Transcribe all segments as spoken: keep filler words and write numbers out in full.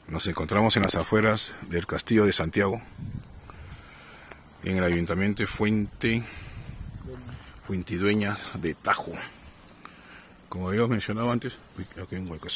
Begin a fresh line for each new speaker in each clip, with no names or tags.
Nos encontramos en las afueras del Castillo de Santiago, en el ayuntamiento de Fuente, Fuentidueña de Tajo. Como había mencionado antes, uy, aquí hay un huecazo.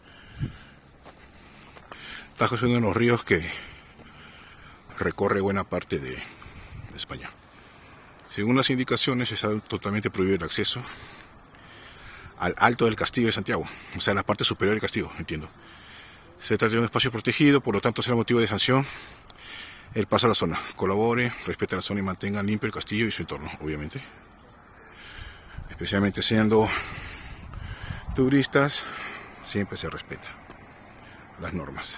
Tajo es uno de los ríos que recorre buena parte de España. Según las indicaciones, está totalmente prohibido el acceso al alto del Castillo de Santiago, o sea, la parte superior del castillo, entiendo. Se trata de un espacio protegido, por lo tanto será motivo de sanción el paso a la zona. Colabore, respete la zona y mantenga limpio el castillo y su entorno, obviamente. Especialmente siendo turistas, siempre se respeta las normas.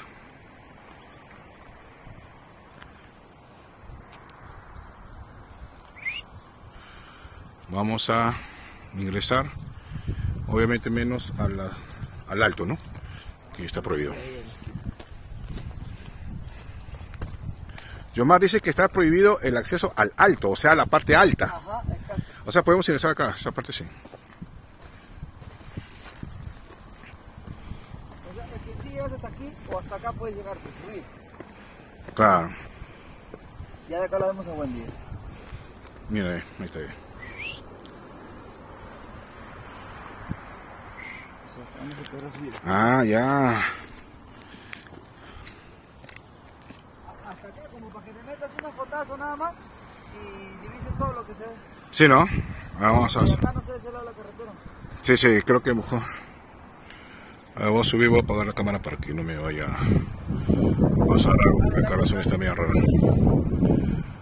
Vamos a ingresar, obviamente menos a la, al alto, ¿no? Que está prohibido. Yomar dice que está prohibido el acceso al alto, o sea, a la parte alta.
Ajá, exacto.
O sea, podemos ingresar acá, esa parte sí.
O sea, es que si llegas hasta aquí o hasta acá puedes llegar, pues subir.
Claro.
Ya de acá la vemos a buen día.
Mira, ahí está bien.
O sea, ¿dónde se podrá subir?
Ah, ya.
Hasta acá, como para que te metas una fotazo nada más y divises todo lo que se ve.
Sí, ¿no? Vamos a
Y
hacer.
acá no se ve ese lado de la carretera.
Sí, sí, creo que mejor. Ah, voy a subir, voy a apagar la cámara para que no me vaya a pasar algo. La carrocería está medio rara.